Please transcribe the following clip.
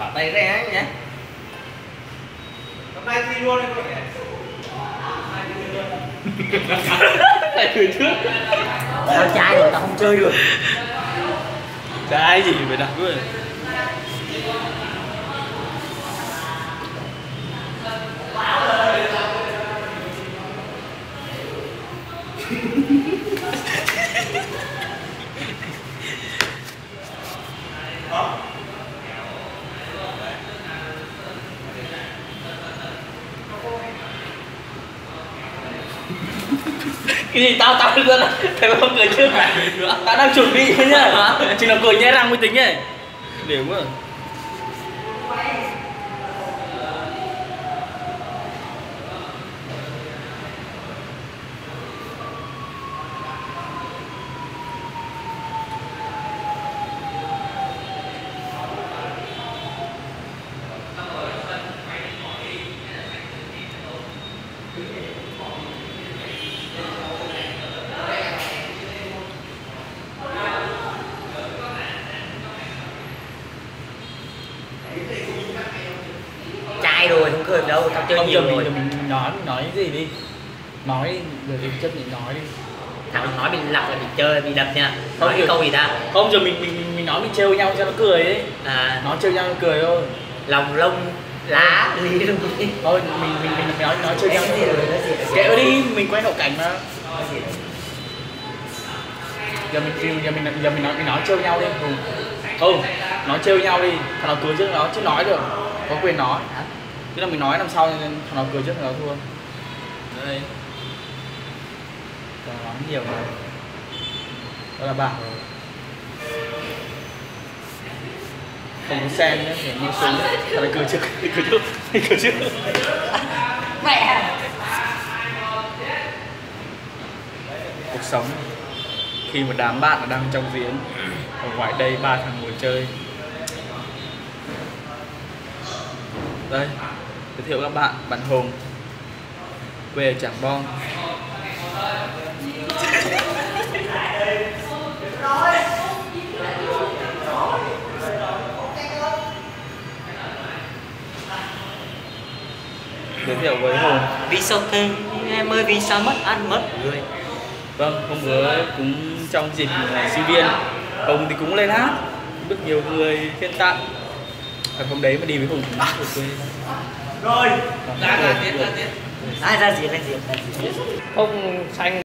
Thả tay ra nhé. Hôm nay thi đua đây các bạn. Tại từ trước. Tao trai rồi tao không chơi được. Cái gì phải đặt luôn. Cái gì tao được ra thầy không cười trước này. Tao đang chuẩn bị thôi nhá. Chỉ là cười nhẹ răng mới tính ấy. Để quá. Trai rồi không cười đâu, tao chơi Không, nhiều giờ rồi. mình nói cái gì đi. Nói rồi mình chấp nhận nói đi. Thằng nói mình lặp là mình chơi bị đập nha. Không, Nói cái câu gì ta? Không, giờ mình nói mình trêu nhau cho nó cười ấy. À, Nói trêu nhau nó cười thôi. lòng lông lá gì luôn. Thôi mình nói trêu nhau nó cười. Kệ đi, mình quay hậu cảnh mà. Giờ mình nói trêu nhau đi. Không, nói trêu nhau đi. Thằng nào cười trước nó chứ nói được. Có quyền nói. Chứ là mình nói làm sao nên thằng nào cười trước thằng nào thua. Đây. Còn nói nhiều rồi. Đó là bảo rồi. Không có sen nhé, phải mua súng. Thằng này cười trước, cười trước. Mẹ. Cuộc sống khi một đám bạn đang trong diễn, ở ngoài đây 3 thằng ngồi chơi. Đây, giới thiệu các bạn Hùng, quê ở Trảng Bom. Giới thiệu với Hùng. Vì sao thế em ơi, vì sao mất ăn mất người. Vâng, hôm bữa cũng trong dịp sinh viên, Hùng thì cũng lên hát, được nhiều người khen tặng. Và hôm đấy mà đi với Hùng cũng ở quê. Rồi, Ra diễn. Không xanh